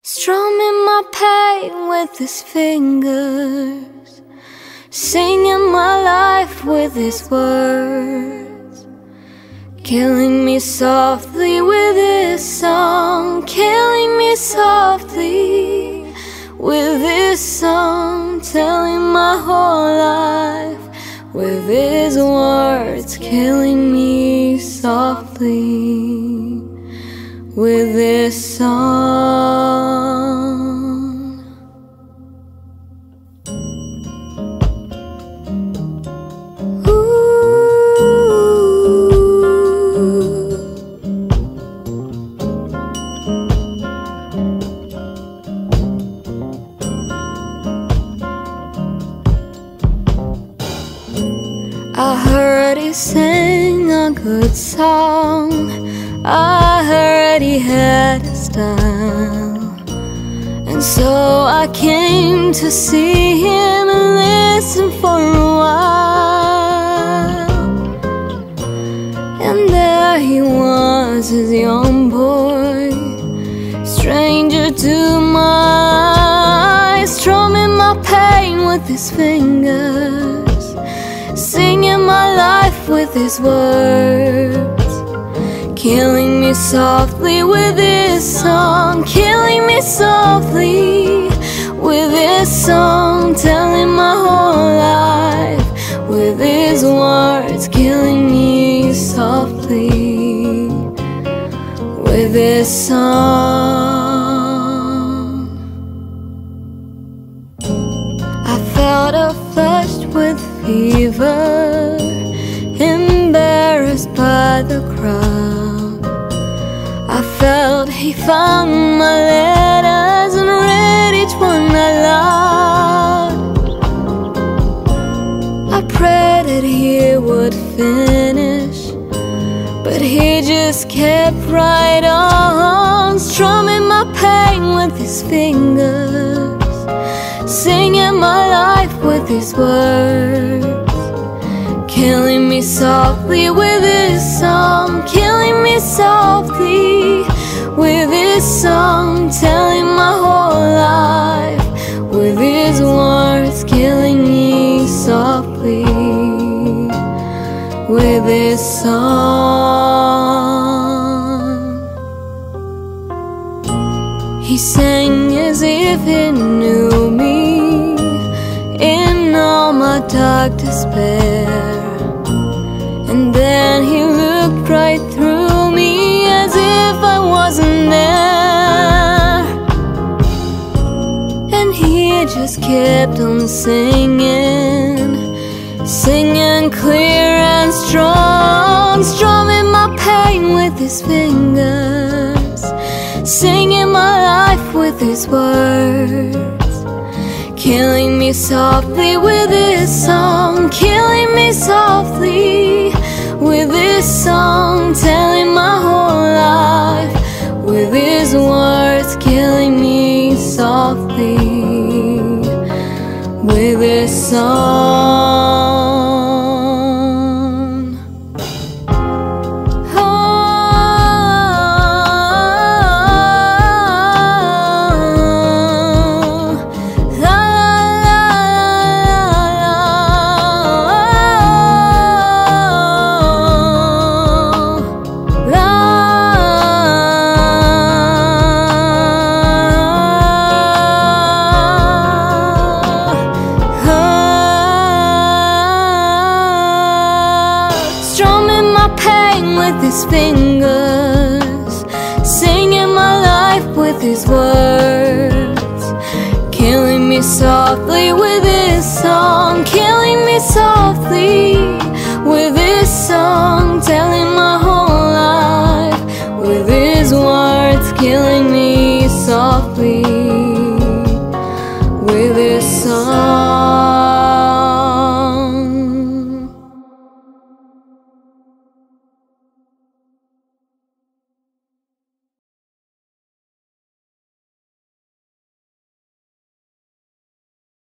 Strumming my pain with his fingers, singing my life with his words, killing me softly with his song, killing me softly with his song, telling my whole life with his words, killing me softly with this song. I heard he sang a good song, I heard he had a style, and so I came to see him and listen for a while. And there he was, his young boy, stranger to my eyes, strumming my pain with his fingers, singing my life with his words, killing me softly with his song, killing me softly with his song, telling my whole life with his words, killing me softly with his song. I felt a flush with fever, embarrassed by the crowd. I felt he found my letters and read each one aloud. I prayed that he would finish, but he just kept right on, strumming my pain with his fingers, singing my life with his words, killing me softly with his song, killing me softly with his song, telling my whole life with his words, killing me softly with his song. He sang as if he knew me in all my dark despair, and then he looked right through me as if I wasn't there, and he just kept on singing, singing clear and strong, strumming my pain with his fingers, singing my life with his words, killing me softly with his song, killing me softly with his song, telling my whole life with his words, killing me softly with his song. Strumming my pain with his fingers,